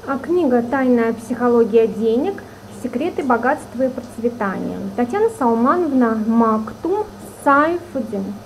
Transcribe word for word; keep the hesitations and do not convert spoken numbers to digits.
А книга «Тайная психология денег. Секреты богатства и процветания». Татьяна Салмановна Мактум Сайфутдин.